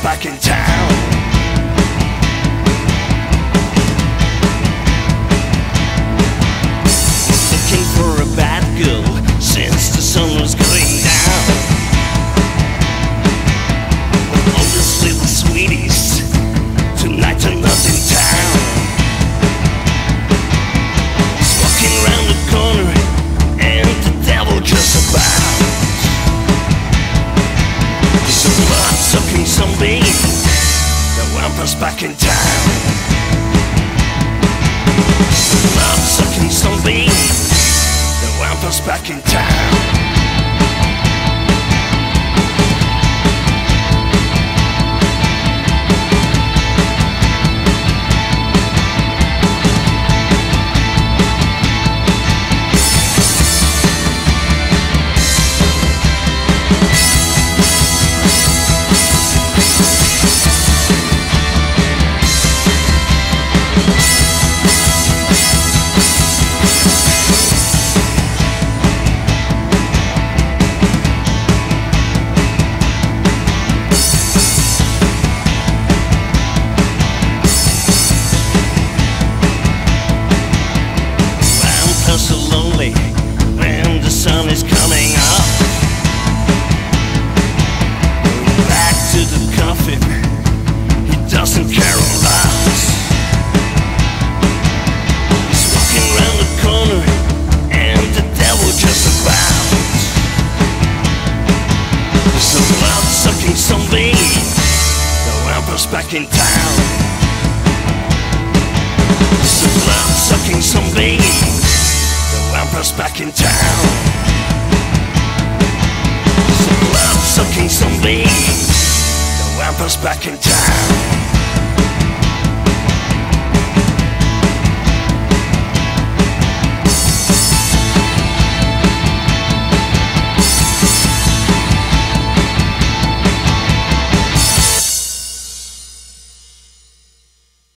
back in town. Looking for a bad girl since the sun was going down. All these little sweeties tonight are not in town. He's walking around the corner and the devil just about. He's a blood-sucking zombie, the vampires back in town. He's a blood-sucking zombie, the vampires back in town. So lonely when the sun is coming up. Going back to the coffin, he doesn't care a lot. He's walking around the corner and the devil just about. He's a blood-sucking zombie, the vampire's back in town. He's a blood-sucking zombie, vampires back in town. It's a blood-sucking zombie, the vampires back in town.